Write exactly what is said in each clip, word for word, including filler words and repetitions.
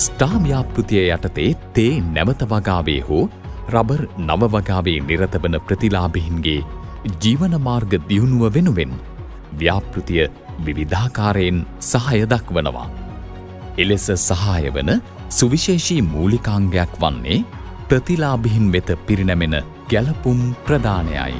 Star ව්‍යාපෘතිය යටතේ තේ නැවත වගාවේ හෝ රබර් නව වගාවේ නිරත වන ප්‍රතිලාභීන්ගේ ජීවන මාර්ග දියුණුව වෙනුවෙන් ව්‍යාපෘතිය විවිධාකාරයෙන් සහාය දක්වනවා. එලෙස සහාය වන සුවිශේෂී මූලිකාංගයක් වන්නේ ප්‍රතිලාභීන් වෙත පිරිනැමෙන ගැලපුම් ප්‍රදානයයි.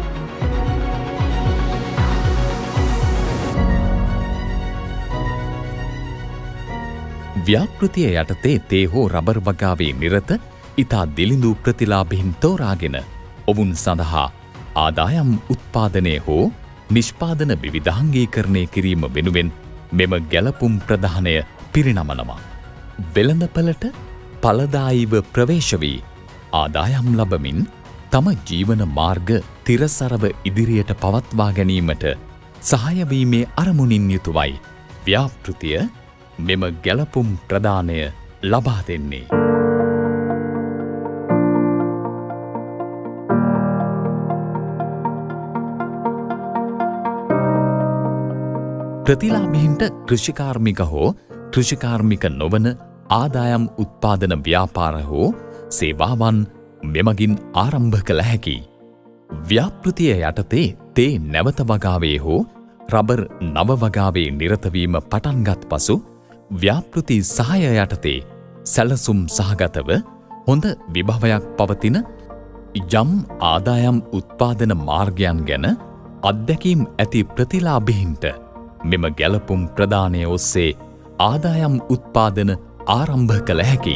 ව්‍යාපෘතිය යටතේ තේ හෝ රබර් වගාවේ නිරත ඉතා දිලිඳු ප්‍රතිලාභීන් තෝරාගෙන ඔවුන් සඳහා ආදායම් උත්පාදනය හෝ නිෂ්පාදන විවිධාංගීකරණය කිරීම වෙනුවෙන් මෙම ගැලපුම් ප්‍රදානය පිරිනමනවා. වෙළඳපළට ඵලදායීව ප්‍රවේශ වී ආදායම් ලබමින් තම ජීවන මාර්ග තිරසරව ඉදිරියට පවත්වා ගැනීමට සහාය වීමේ අරමුණින් යුතුවයි ව්‍යාපෘතිය මෙම ගැලපුම් ප්‍රදානය ලබා දෙන්නේ. ප්‍රතිලාභීන්ට කෘෂිකාර්මික හෝ කෘෂිකාර්මික නොවන ආදායම් උත්පාදන ව්‍යාපාර හෝ සේවාවන් මෙමගින් ආරම්භ කළ හැකි. ව්‍යාපෘතිය යටතේ තේ නැවත වගාවේ හෝ රබර් නව වගාවේ නිරතවීම පටන්ගත් පසු ව්‍යාපෘති සහාය යටතේ සැලසුම් සහගතව හොඳ විභවයක් පවතින යම් ආදායම් උත්පාදන මාර්ගයන් ගැන අත්දැකීම් ඇති ප්‍රතිලාභීන්ට මෙම ගැලපුම් ප්‍රදානය ඔස්සේ ආදායම් උත්පාදන ආරම්භ කළ හැකි.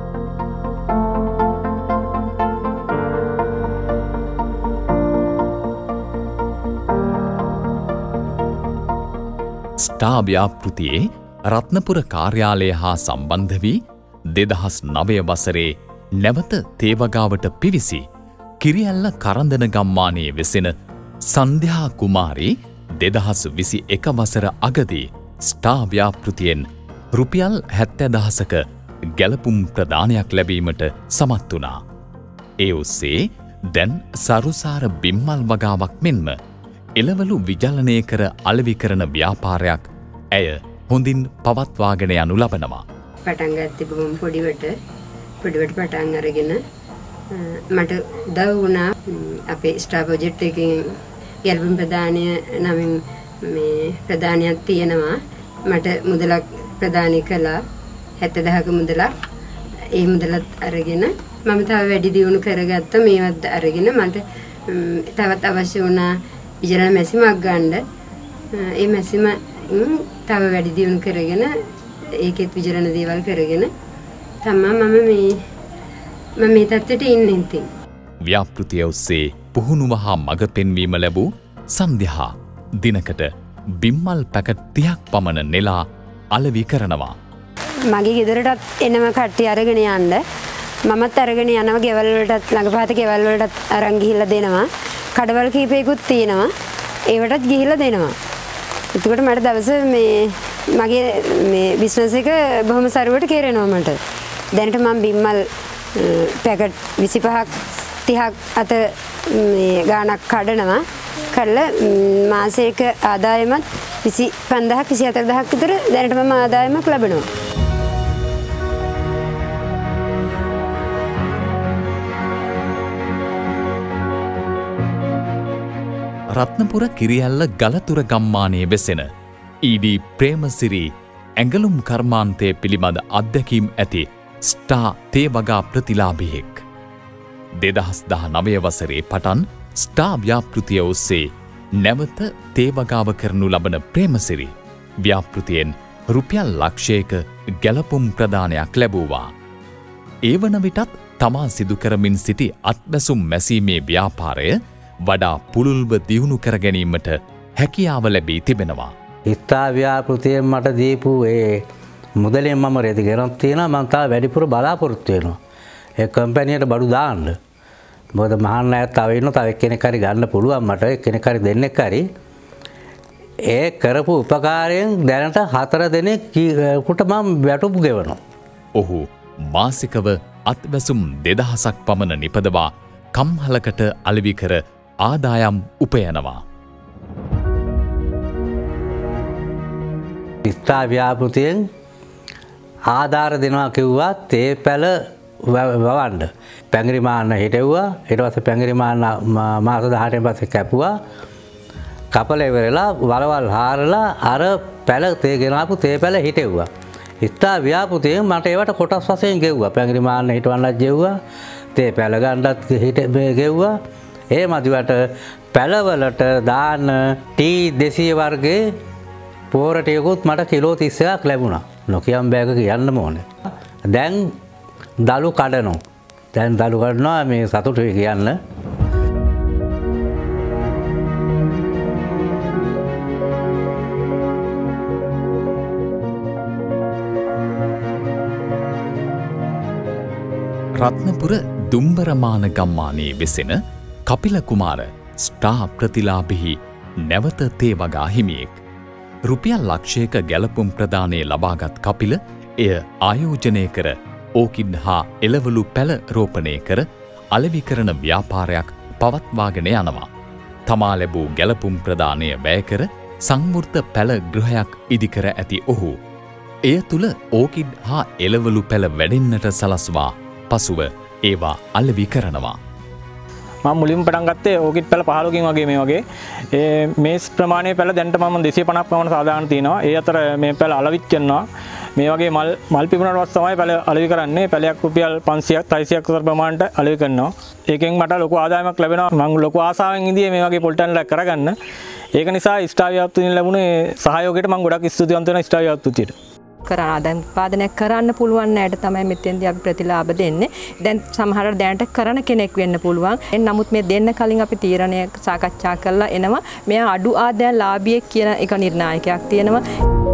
ස්ටා ව්‍යාපෘතියේ රත්නපුර කාර්යාලය හා සම්බන්ධ වී දෙදහස් නවය වසරේ නැවත තේවගාවට පිවිසි කිරිඇල්ල කරන්දන ගම්මානයේ වෙසෙන සන්ධ්‍යා කුමාරී දෙදහස් විසි එක වසර අගදී ස්ටා ව්‍යාපෘතියෙන් රුපියල් හැත්තෑදහසක ගැලපුම් ප්‍රදානයක් ලැබීමට සමත් වුණා. ඒ ඔස්සේ දැන් සරුසාර බිම්මල් වගාවක් මෙන්ම එළවලු විජලනය කර අලෙවි කරන ව්‍යාපාරයක් ඇය හොඳින් පවත්වාගෙන යනු ලබනවා. පටන් ගත්තේ බොහොම පොඩිවට පොඩිවට පටන් අරගෙන මට උදව් වුණා අපේ ස්ටා ප්‍රොජෙක්ට් එකෙන් ගැලපුම් ප්‍රදානය නමින් මේ ප්‍රදානයක් තියෙනවා. මට මුදලක් ප්‍රදානය කළා හැත්තෑදහක මුදලක්. ඒ මුදලත් අරගෙන මම තව වැඩි දියුණු කරගත්තා. මේවත් අරගෙන මට තවත් අවශ්‍ය වුණා විජලන මැසිමක් ගන්න. ඒ මැසිම තව වැඩි දියුණු කරගෙන ඒකෙත් විජලන දේවල් කරගෙන තමයි මම මේ මම මේ තත්ත්වයට ඉන්නේ ඉතින්. ව්‍යාපෘතිය ඔස්සේ පුහුණුව හා මඟ පෙන්වීම ලැබූ සන්ධ්‍යා දිනකට බිම්මල් පැකට් තිහක් පමණ නෙලා අලෙවි කරනවා. මගේ ගෙදරටත් එනම කට්ටිය අරගෙන යන්න මමත් අරගෙන යනවා ගෙවල් වලටත් ළඟපාත ගෙවල් වලටත් අරන් ගිහිල්ලා දෙනවා. කඩවල් කීපයකුත් තියෙනවා. ඒවටත් ගිහිල්ලා දෙනවා. එතකොට මට දවස මේ මගේ මේ බිස්නස් එක බොහොම සරුවට කෙරෙනවා මට. දැනට මම බිම්මල් පැකට් විසිපහක් තිහක් අත මේ ගාණක් කඩනවා. කළා මාසයක ආදායමත් විසි පන්දාහක් විසි හතරදාහක් විතර දැනට මම ආදායමක් ලබනවා. රත්නපුර කිරිඇල්ල ගලතුර ගම්මානයේ වෙසෙන ඊඩී ප්‍රේමසිරි ඇඟලුම් කර්මාන්තය පිළිබඳ අත්දැකීම් ඇති ස්ටා තේවගා ප්‍රතිලාභියෙක්. දෙදහස් දහ නවය වසරේ පටන් ස්ටා ව්‍යාපෘතිය ඔස්සේ නැවත තේවගාව කරනු ලබන ප්‍රේමසිරි ව්‍යාපෘතියෙන් රුපියල් ලක්ෂයක ගැලපුම් ප්‍රදානයක් ලැබූවා. ඒ වන විටත් තමා සිදු කරමින් සිටි අත්බැසුම් මැසීමේ ව්‍යාපාරය වඩා පුළුල්ව දියුණු කර ගැනීමට හැකියාව ලැබී තිබෙනවා. ස්ටා ව්‍යාපෘතියෙන් මට දීපු ඒ මුදලෙන් මම රෙදි ගෙනත් තියෙනවා. මම තා වැඩිපුර බලාපොරොත්තු වෙනවා ඒ කම්පැනියට බඩු දාන්න. මොකද මහන්න අයත් තව ඉන්න තව එක්කෙනෙක් හරි ගන්න පුළුවන් මට එක්කෙනෙක් හරි දෙන්නෙක් හරි. ඒ කරපු උපකාරයෙන් දැනට හතර දෙනෙක්ට මම වැටුප් ගෙවනවා. ඔහු මාසිකව අත්වැසුම් දෙදහසක් පමණ නිපදවා කම්හලකට අලෙවි කර ආදායම් උපයනවා. ස්ටා ව්‍යාපෘතියෙන් ආධාර දෙනවා කිව්වා තේ පැල වවන්න. පැංගිරි මාන්න හිටෙව්වා. ඊට පස්සේ පැංගිරි මාන්න මාස දහයකට පස්සේ කැපුවා. කපල ඉවරලා වලවල් හාරලා අර පැල තේ ගෙනාපු තේ පැල හිටෙව්වා. ඉස්තා ව්‍යාපෘතිය මට ඒවට කොටස් වශයෙන් ගෙව්වා. පැංගිරි මාන්න හිටවන්නත් ගෙව්වා. තේ පැල ගන්නත් හිට ගෙව්වා. ඒ මදිවට පැලවලට දාන්න ටී දෙසිය වර්ගයේ පෝර ටිකකුත් මට කිලෝ තිස් එකක් ලැබුණා. නොකියම් බෑගක යන්න ඕනේ. දැන් දලු කඩනවා. දැන් දලු කඩනවා මේ සතුටුයි කියන්න. රත්නපුර දුම්බරමාන ගම්මානයේ වෙසෙන කපිල කුමාර ස්ටා ප්‍රතිලාභිහි නැවත තේ වගා හිමියෙක්. රුපියල් ලක්ෂයක ගැලපුම් ප්‍රදානය ලබාගත් කපිල එය ආයෝජනය කර ඕකිඩ් හා එළවලු පැල රෝපණය කර අලෙවි කරන ව්‍යාපාරයක් පවත්වාගෙන යනවා. තමා ලැබූ ගැලපුම් ප්‍රදානය වැය කර සංවෘත පැල ගෘහයක් ඉදිකර ඇති ඔහු එය තුළ ඕකිඩ් හා එළවලු පැල වැඩෙන්නට සලස්වා පසුව ඒවා අලෙවි කරනවා. මම මුලින්ම පටන් ගත්තේ ඕකිඩ් පැල පහළොකින් වගේ මේ වගේ. ඒ මේ ප්‍රමාණයේ පැල දැනට මම දෙසිය පනහක් පමණ සාදාගෙන තිනවා. ඒ අතර මේ පැල අලවිත් කරනවා. මේ වගේ මල් මල් පිපුණාට පස්සේ තමයි පැල අලෙවි කරන්නේ. පැලයක් රුපියල් පන්සියයක් හයසියයක් විතර ප්‍රමාණයට අලෙවි කරනවා. ඒකෙන් මට ලොකු ආදායමක් ලැබෙනවා. මම ලොකු ආසාවෙන් ඉඳියේ මේ වගේ පොල්ටන්ලක් කරගන්න. ඒක නිසා ස්ටා ව්‍යාපෘතියෙන් ලැබුණේ සහයෝගයට මම ගොඩක් ස්තුතිවන්ත වෙනවා ස්ටා ව්‍යාපෘතියට. කරන ආදායම් උත්පාදනය කරන්න පුළුවන් අයට තමයි මෙතෙන්දී අපි ප්‍රතිලාභ දෙන්නේ. දැන් සමහර දැනට කරන කෙනෙක් වෙන්න පුළුවන්. නමුත් මේ දෙන්න කලින් අපි තීරණය සාකච්ඡා කරලා එනවා. මෙයා අඩු ආදායම් ලාභියෙක් කියන එක නිර්ණායකයක් තියෙනවා.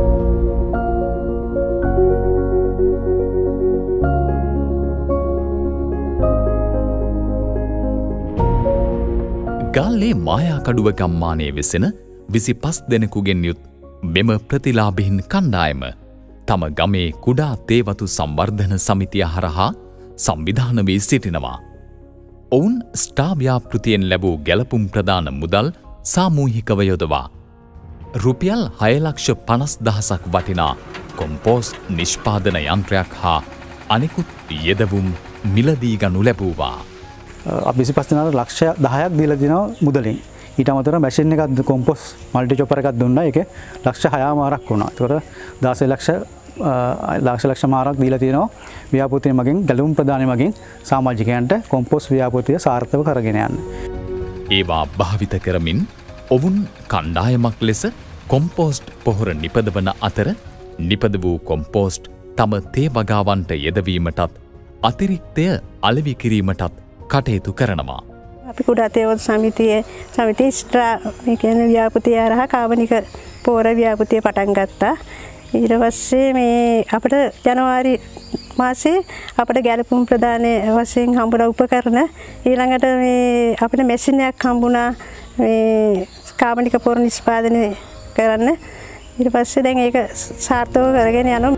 ගල්ලේ මායාකඩුව ගම්මානයේ වෙසෙන විසිපස් දෙනෙකුගෙන් යුත් මෙම ප්‍රතිලාභීන් කණ්ඩායම තම ගමේ කුඩා තේවතු සංවර්ධන සමිතිය හරහා සංවිධාන වී සිටිනවා. ඔවුන් ස්ටා ව්‍යාපෘතියෙන් ලැබූ ගැලපුම් ප්‍රදාන මුදල් සාමූහිකව යොදවා රුපියල් හය ලක්ෂ පනස් දහසක් වටිනා කොම්පෝස්ට් නිෂ්පාදන යන්ත්‍රයක් හා අනෙකුත් යෙදවුම් මිලදී ගනු ලැබුවා. අපි විසිපස් දෙනාට ලක්ෂ දහයක් දීලා දෙනවා මුදලින්. ඊට අමතරව මැෂින් එකක් කොම්පෝස් මල්ටි චොපර් එකක් දුන්නා. ඒකේ ලක්ෂ හයමාරක් වුණා. ඒතකොට දහස් ලක්ෂ ලක්ෂ ලක්ෂ මාරක් දීලා තියෙනවා ව්‍යාපෘතිය මගින් ගැලවුම් ප්‍රදානය මගින් සමාජිකයන්ට කොම්පෝස් ව්‍යාපෘතිය සාර්ථකව කරගෙන යන්න. ඒවා භාවිත කරමින් ඔවුන් කණ්ඩායමක් ලෙස කොම්පෝස්ට් පොහොර නිපදවන අතර නිපද වූ කොම්පෝස්ට් තම තේ වගාවන්ට යෙදවීමටත් අතිරික්තය අලෙවි කිරීමටත් කටයුතු කරනවා. අපි කුඩා තේවතු සමිතියේ සමිතිය ස්ට්‍රා මේ කියන්නේ ව්‍යාපෘතිය හරහා කාබනික පෝර ව්‍යාපෘතිය පටන් ගත්තා. ඊට පස්සේ මේ අපිට ජනවාරි මාසේ අපිට ගැලපුම් ප්‍රදානයේ වශයෙන් හම්බුණා උපකරණ. ඊළඟට මේ අපිට මැෂින් එකක් හම්බුණා මේ කාබනික පෝර නිෂ්පාදනය කරන්න. ඊට පස්සේ දැන් ඒක සාර්ථකව කරගෙන යනවා.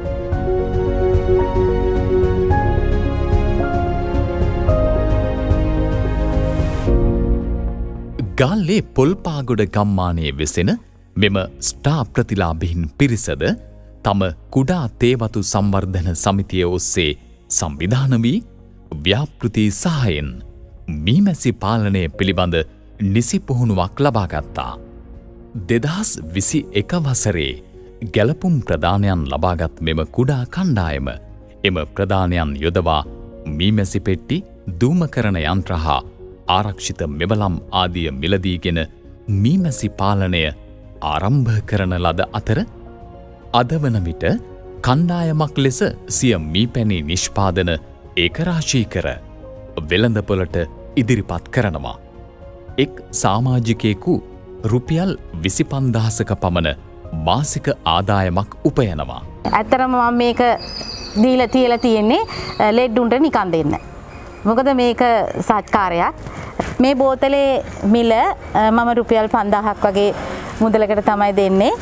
ගල්ලේ පොල්පාගොඩ ගම්මානයේ වෙසෙන මෙම ස්ටා ප්‍රතිලාභීන් පිරිසද තම කුඩා තේවතු සංවර්ධන සමිතිය ඔස්සේ සංවිධාන වී ව්‍යාපෘති සහයෙන් මීමැසි පාලනය පිළිබඳ නිසි පුහුණුවක් ලබාගත්තා. දෙදහස් විසි එක වසරේ ගැලපුම් ප්‍රදානයන් ලබාගත් මෙම කුඩා කණ්ඩායම එම ප්‍රදානයන් යොදවා මීමැසි පෙට්ටි දූමකරන යන්ත්‍ර හා ආරක්ෂිත මෙවලම් ආදිය මිලදීගෙන මීමැසි පාලනය ආරම්භ කරන ලද අතර අද වන විට කණ්ඩායමක් ලෙස සිය මීපැණි නිෂ්පාදන ඒකරාශී කර වෙළඳපොළට ඉදිරිපත් කරනවා. එක් සාමාජිකයෙකු රුපියල් විසි පන්දාසක පමණ මාසික ආදායමක් උපයනවා. ඇත්තරම මම මේක දීලා තියලා තියෙන්නේ ලෙඩ්ඩුන්ට නිකන් දෙන්න. මොකද මේක සත්කාරයක්. මේ බෝතලේ මිල මම රුපියල් පන්දාහක් වගේ මුදලකට තමයි දෙන්නේ.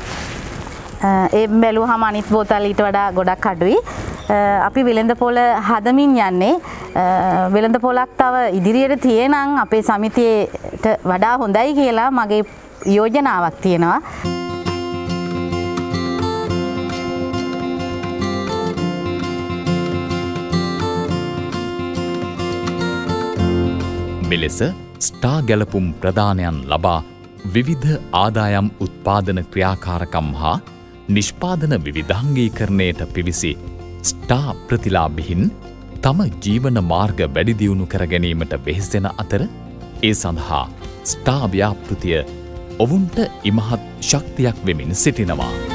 ඒ බැලුවහම අනිත් බෝතල් ඊට වඩා ගොඩක් අඩුයි. අපි වෙළඳපොළ හදමින් යන්නේ වෙළඳපොළක් තව ඉදිරියට තියෙනම් අපේ සමිතියට වඩා හොඳයි කියලා මගේ යෝජනාවක් තියෙනවා. මෙලෙස ස්ටා ගැලපුම් ප්‍රදානයන් ලබා විවිධ ආදායම් උත්පාදන ක්‍රියාකාරකම් හා නිෂ්පාදන විවිධාංගීකරණයට පිවිසි ස්ටා ප්‍රතිලාභිහින් තම ජීවන මාර්ග වැඩිදියුණු කර ගැනීමට වෙහෙසෙන අතර ඒ සඳහා ස්ටා ව්‍යාපෘතිය ඔවුන්ට ඉමහත් ශක්තියක් වෙමින් සිටිනවා.